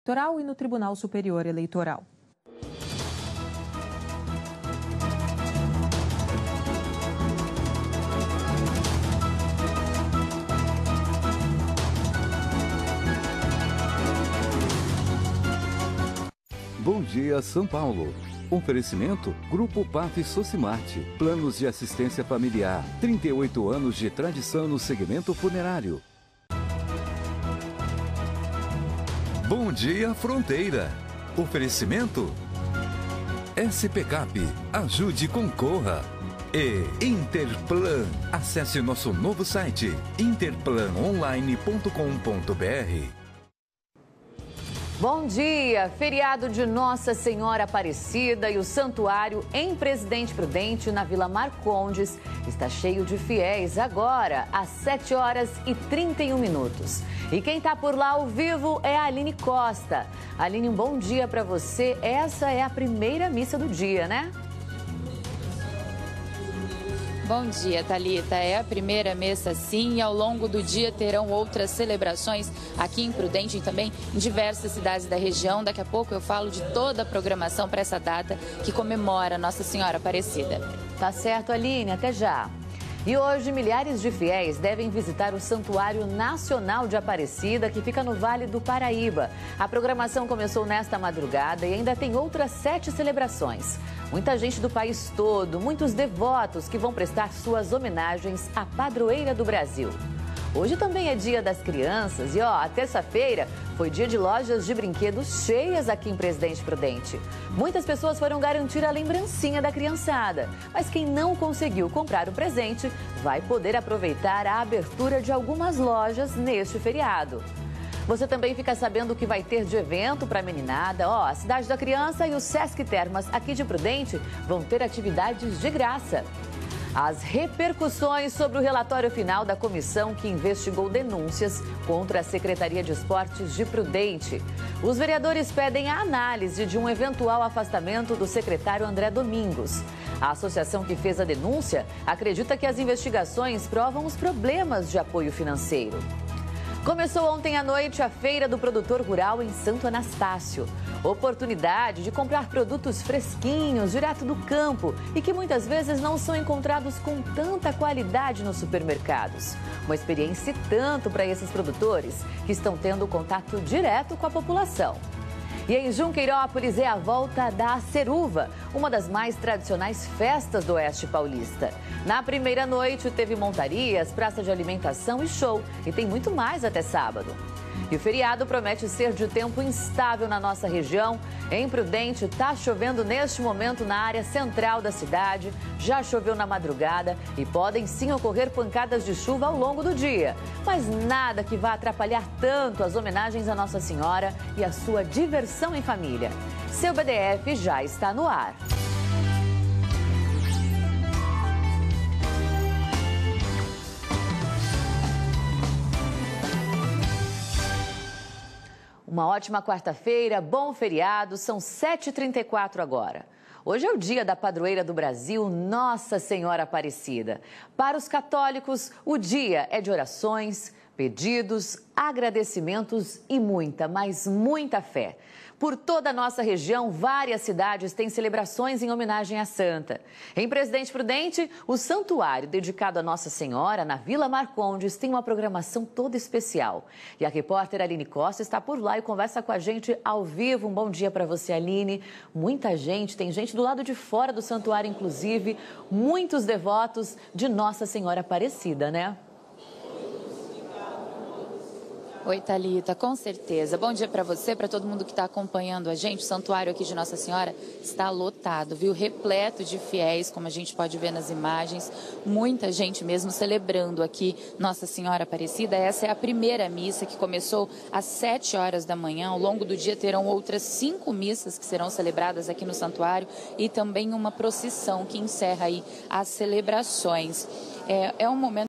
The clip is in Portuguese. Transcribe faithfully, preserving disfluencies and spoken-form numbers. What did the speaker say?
Eleitoral e no Tribunal Superior Eleitoral. Bom dia, São Paulo. Oferecimento Grupo P A F Socimarte. Planos de assistência familiar. trinta e oito anos de tradição no segmento funerário. Bom dia, Fronteira. Oferecimento S P Cap. Ajude e concorra. E Interplan. Acesse nosso novo site interplan online ponto com ponto br. Bom dia! Feriado de Nossa Senhora Aparecida e o santuário em Presidente Prudente, na Vila Marcondes, está cheio de fiéis agora, às sete horas e trinta e um minutos. E quem está por lá ao vivo é a Aline Costa. Aline, um bom dia para você. Essa é a primeira missa do dia, né? Bom dia, Thalita. É a primeira missa, sim, e ao longo do dia terão outras celebrações aqui em Prudente e também em diversas cidades da região. Daqui a pouco eu falo de toda a programação para essa data que comemora Nossa Senhora Aparecida. Tá certo, Aline. Até já. E hoje, milhares de fiéis devem visitar o Santuário Nacional de Aparecida, que fica no Vale do Paraíba. A programação começou nesta madrugada e ainda tem outras sete celebrações. Muita gente do país todo, muitos devotos que vão prestar suas homenagens à padroeira do Brasil. Hoje também é dia das crianças e, ó, a terça-feira foi dia de lojas de brinquedos cheias aqui em Presidente Prudente. Muitas pessoas foram garantir a lembrancinha da criançada, mas quem não conseguiu comprar o presente vai poder aproveitar a abertura de algumas lojas neste feriado. Você também fica sabendo o que vai ter de evento para a meninada. Ó, a Cidade da Criança e o Sesc Termas aqui de Prudente vão ter atividades de graça. As repercussões sobre o relatório final da comissão que investigou denúncias contra a Secretaria de Esportes de Prudente. Os vereadores pedem a análise de um eventual afastamento do secretário André Domingos. A associação que fez a denúncia acredita que as investigações provam os problemas de apoio financeiro. Começou ontem à noite a Feira do Produtor Rural em Santo Anastácio. Oportunidade de comprar produtos fresquinhos, direto do campo e que muitas vezes não são encontrados com tanta qualidade nos supermercados. Uma experiência e tanto para esses produtores que estão tendo contato direto com a população. E em Junqueirópolis é a volta da Aceruva, uma das mais tradicionais festas do Oeste Paulista. Na primeira noite teve montarias, praça de alimentação e show. E tem muito mais até sábado. E o feriado promete ser de tempo instável na nossa região. Em Prudente, está chovendo neste momento na área central da cidade. Já choveu na madrugada e podem sim ocorrer pancadas de chuva ao longo do dia. Mas nada que vá atrapalhar tanto as homenagens à Nossa Senhora e a sua diversão em família. Seu B D F já está no ar. Uma ótima quarta-feira, bom feriado, são sete e trinta e quatro agora. Hoje é o dia da padroeira do Brasil, Nossa Senhora Aparecida. Para os católicos, o dia é de orações, pedidos, agradecimentos e muita, mas muita fé. Por toda a nossa região, várias cidades têm celebrações em homenagem à Santa. Em Presidente Prudente, o santuário dedicado a Nossa Senhora, na Vila Marcondes, tem uma programação toda especial. E a repórter Aline Costa está por lá e conversa com a gente ao vivo. Um bom dia para você, Aline. Muita gente, tem gente do lado de fora do santuário, inclusive, muitos devotos de Nossa Senhora Aparecida, né? Oi, Thalita, com certeza. Bom dia para você, para todo mundo que está acompanhando a gente. O santuário aqui de Nossa Senhora está lotado, viu? Repleto de fiéis, como a gente pode ver nas imagens. Muita gente mesmo celebrando aqui Nossa Senhora Aparecida. Essa é a primeira missa que começou às sete horas da manhã. Ao longo do dia terão outras cinco missas que serão celebradas aqui no santuário e também uma procissão que encerra aí as celebrações. É, é um momento